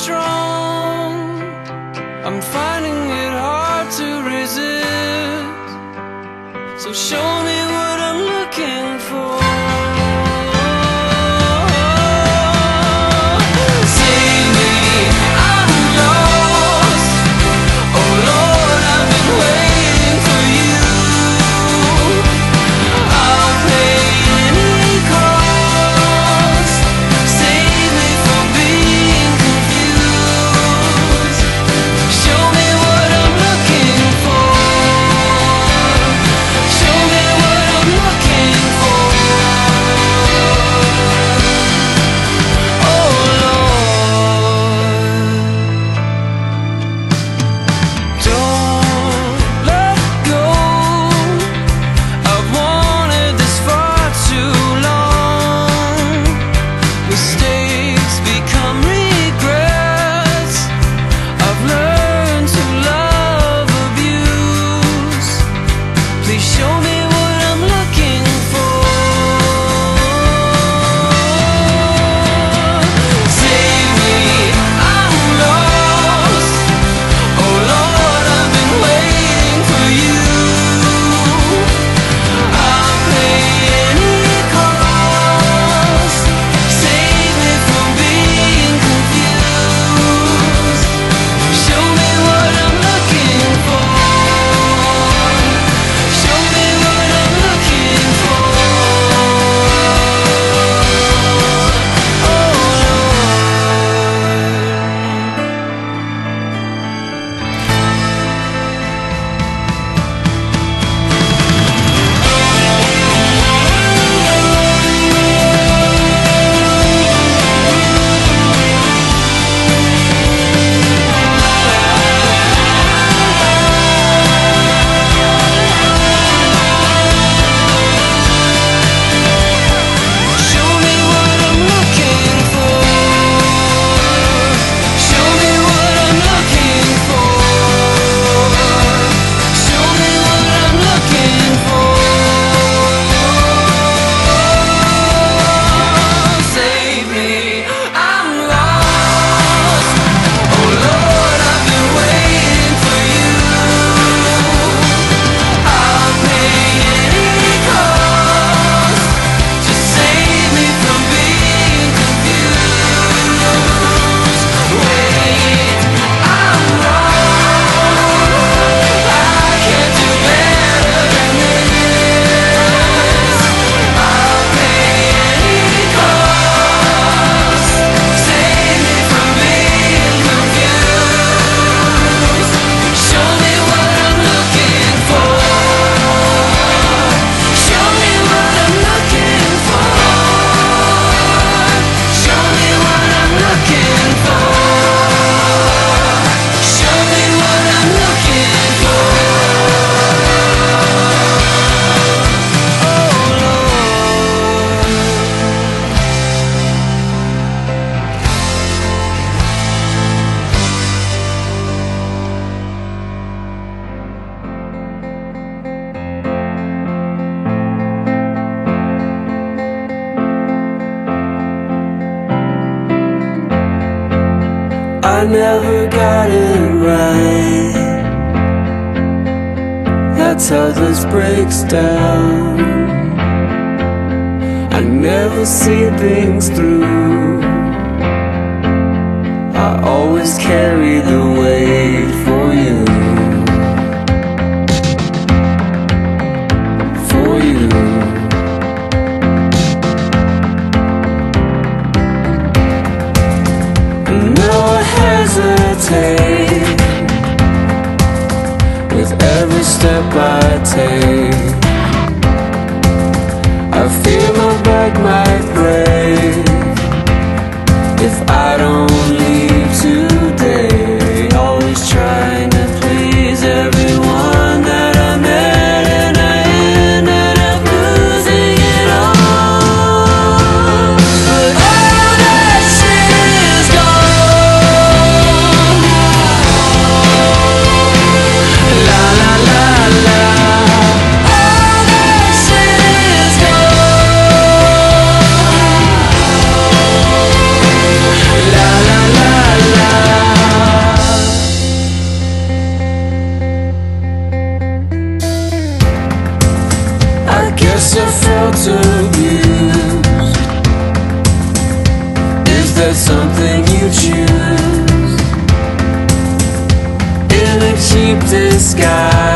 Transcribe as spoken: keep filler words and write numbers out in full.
strong. I'm finding it hard to resist. So show me what I'm looking for. Save me, I'm lost. Oh Lord, I've been waiting for you. I'll pay any cost. Save me from being confused. Show me what I'm looking for. Show me what I'm looking for. Oh Lord, don't let go. I've wanted this far too long. Mistakes become regrets. I've learned to love abuse. Please show me what I'm looking for. Save me, I'm lost. Oh Lord, I've been waiting for you. I'll pay any cost. Save me from being confused. Show me what I'm looking for. Show me what I'm looking for. Oh Show me what I'm looking for. Show me what I'm looking for. Show me what I'm looking for. Save me, I'm lost. Oh Lord, I've been waiting for you. I'll pay any cost. Just save me from being confused. Wait, I'm wrong. I can't do better than this. I'll pay any cost. Save me from being confused. Show me what I'm looking for. Show me what I'm looking for. Show me what I'm looking for. Show me what I'm looking for. Oh Lord. I never got it right. That's how this breaks down. I never see things through. I always carry the weight for you. For you. Now I hesitate with every step I take. I fear my back might break if I don't leave today. Always trying to please everyone that I met, and I ended up losing it all. But all that shit is gone. La la la la. All that shit is gone. once abused? Is there something you choose in a cheap disguise?